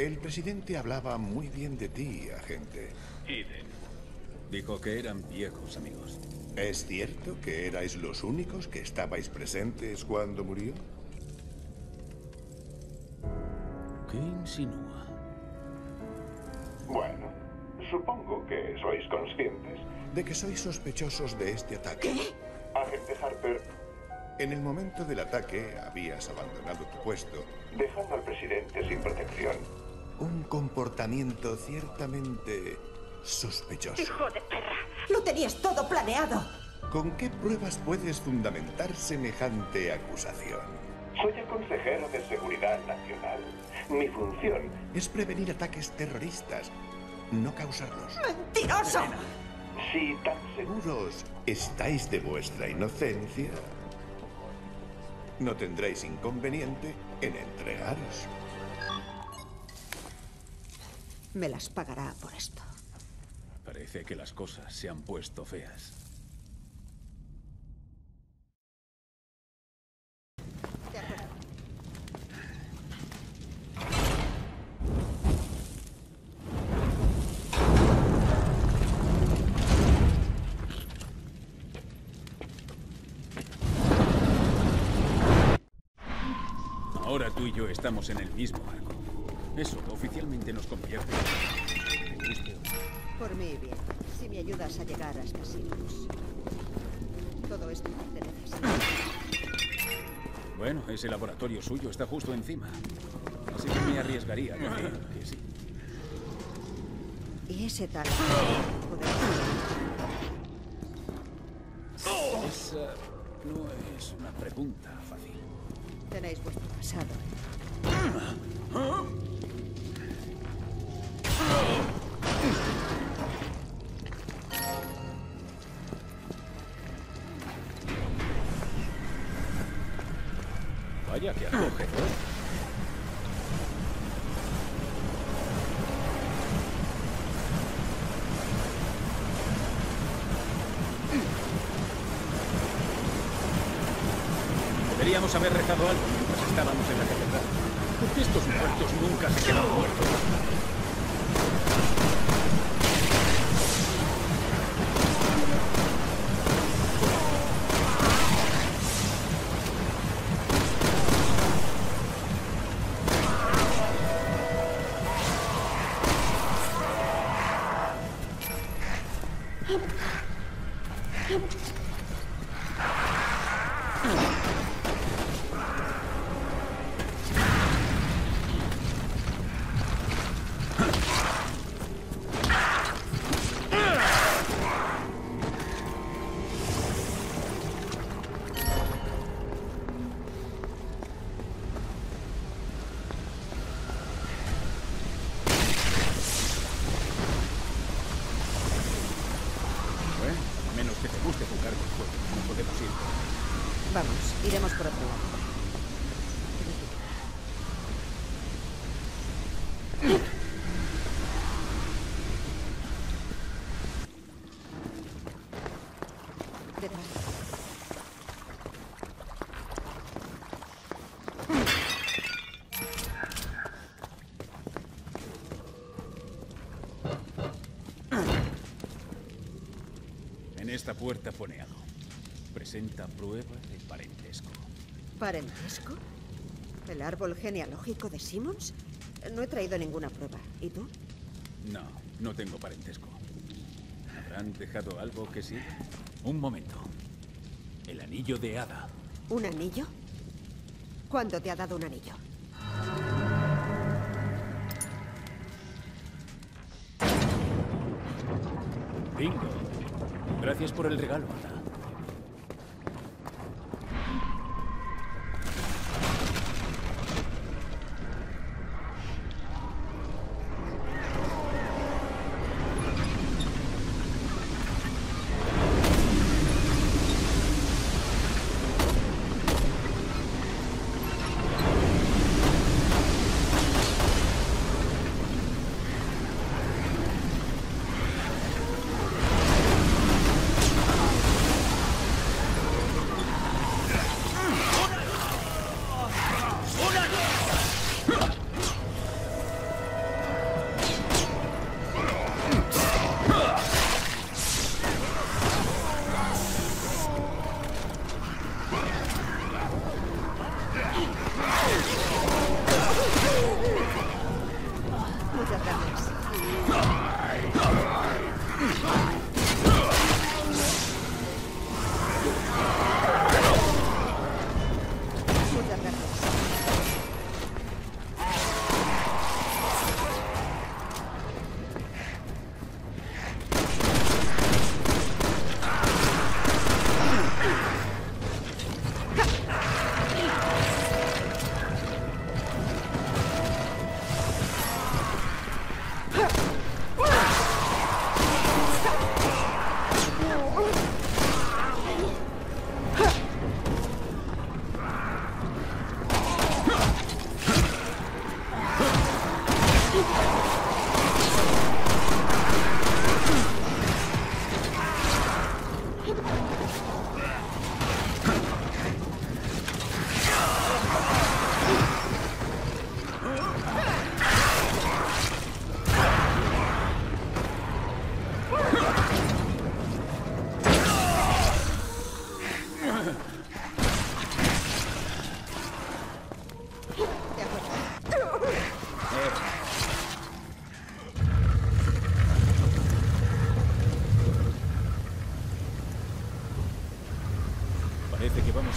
El presidente hablaba muy bien de ti, agente. Eden. Dijo que eran viejos amigos. ¿Es cierto que erais los únicos que estabais presentes cuando murió? ¿Qué insinúa? Bueno, supongo que sois conscientes de que sois sospechosos de este ataque. ¿Qué? Agente Harper, en el momento del ataque habías abandonado tu puesto, dejando al presidente sin protección. Un comportamiento ciertamente sospechoso. ¡Hijo de perra! ¡Lo tenías todo planeado! ¿Con qué pruebas puedes fundamentar semejante acusación? Soy el consejero de Seguridad Nacional. Mi función es prevenir ataques terroristas, no causarlos. ¡Mentiroso! Si tan seguros estáis de vuestra inocencia, no tendréis inconveniente en entregaros. Me las pagará por esto. Parece que las cosas se han puesto feas. De acuerdo. Ahora tú y yo estamos en el mismo barco. Eso oficialmente nos convierte. Por mí, bien. Si me ayudas a llegar hasta Simmons. Todo esto pertenece a Simmons. Bueno, ese laboratorio suyo está justo encima. Así que me arriesgaría a decir que sí. Y ese tal... Esa no es una pregunta fácil. Tenéis vuestro pasado. Vaya que acogedor. Deberíamos haber rezado algo mientras estábamos en la catedral. Porque estos muertos nunca se quedan muertos. Vamos, iremos por otro lado. Detrás. En esta puerta pone algo. Presenta prueba de parentesco. ¿Parentesco? ¿El árbol genealógico de Simmons? No he traído ninguna prueba. ¿Y tú? No, no tengo parentesco. ¿Habrán dejado algo que sí? Un momento. El anillo de Ada. ¿Un anillo? ¿Cuándo te ha dado un anillo? Bingo. Gracias por el regalo, Ada.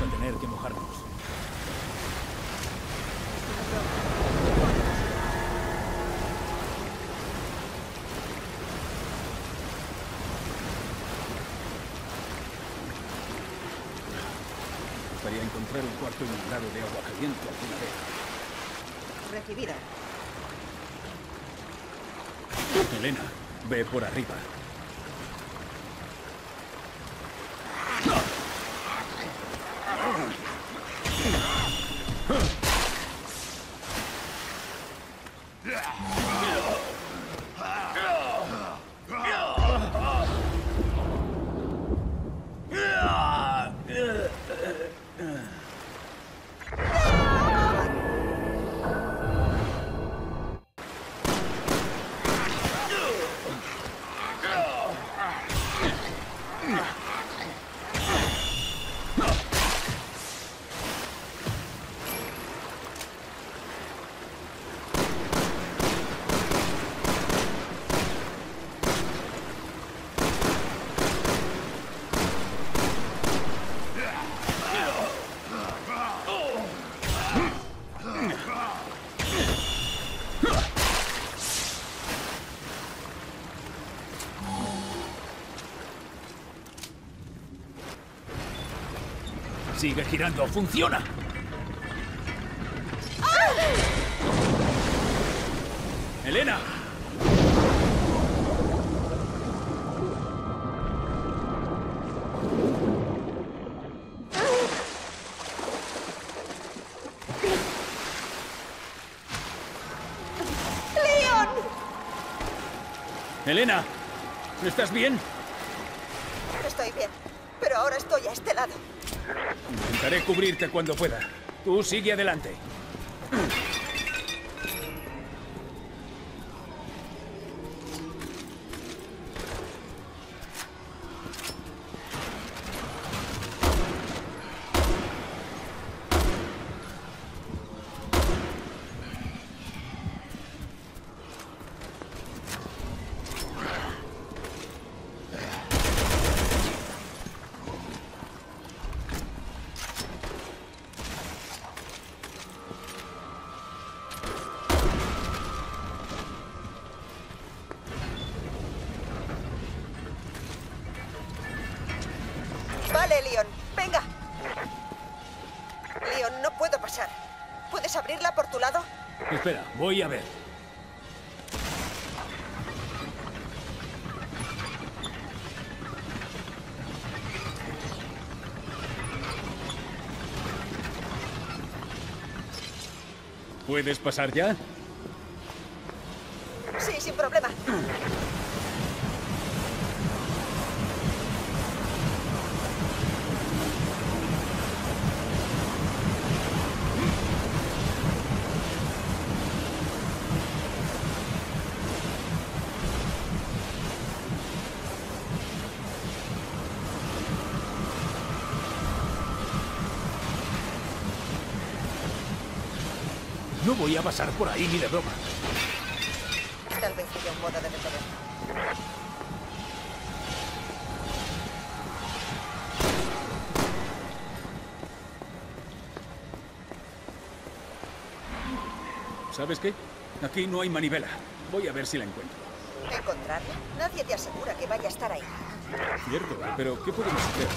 a tener que mojarnos. Me gustaría encontrar un cuarto inundado de agua caliente alguna vez. Recibida. Elena, ve por arriba. Sigue girando, funciona. ¡Elena! ¡Leon! ¡Elena! ¿Estás bien? Estoy bien, pero ahora estoy a este lado. Intentaré cubrirte cuando pueda. Tú sigue adelante. Vale, Leon, venga. Leon, no puedo pasar. ¿Puedes abrirla por tu lado? Espera, voy a ver. ¿Puedes pasar ya? Sí, sin problema. No voy a pasar por ahí ni de broma. Tal vez haya un modo de detenerlo. ¿Sabes qué? Aquí no hay manivela. Voy a ver si la encuentro. ¿Encontrarla? Nadie te asegura que vaya a estar ahí. Cierto, pero ¿qué podemos hacer?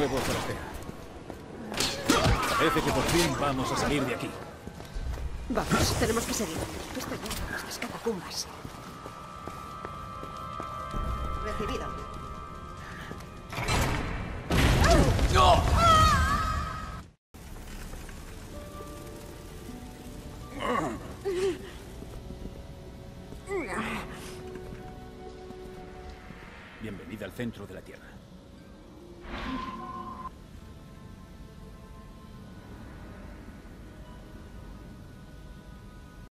nuevo, forastera. Parece que por fin vamos a salir de aquí. Vamos, tenemos que seguir. Estoy en estas catacumbas. Recibido. ¡No! Bienvenida al centro de la Tierra.